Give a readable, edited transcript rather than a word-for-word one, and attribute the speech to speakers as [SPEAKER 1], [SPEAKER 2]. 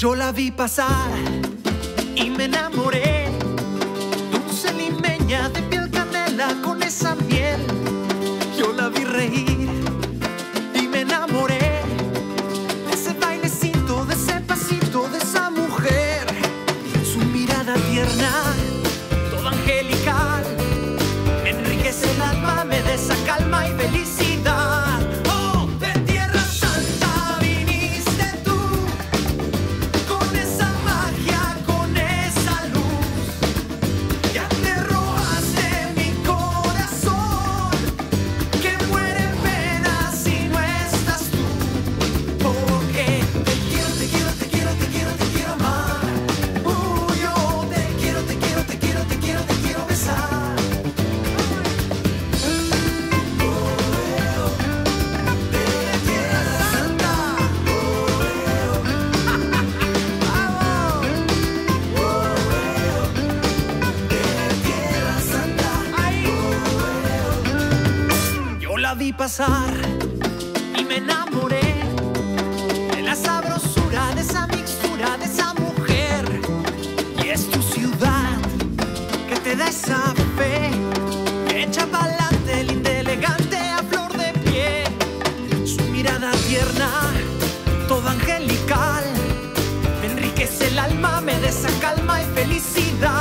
[SPEAKER 1] Yo la vi pasar y me enamoré, dulce limeña de piel canela con esa miel. Yo la vi reír y me enamoré de ese bailecito, de ese pasito, de esa mujer. Su mirada tierna, toda angelical, me enriquece el alma, me da esa calma y felicidad. Oh, de Tierra Santa viniste tú, con esa magia, con esa luz. Ya te robaste mi corazón, que muere en penas si no estás tú. Porque te quiero, te quiero, te quiero, te quiero, te quiero amar. Yo te quiero, te quiero, te quiero, te quiero, te quiero besar. Yo la vi pasar y me enamoré de la sabrosura, de esa mixtura, de esa mujer. Y es tu ciudad que te da esa fe, que echa pa'lante, linda, elegante, a flor de piel. Su mirada tierna, toda angelical, me enriquece el alma, me da esa calma y felicidad.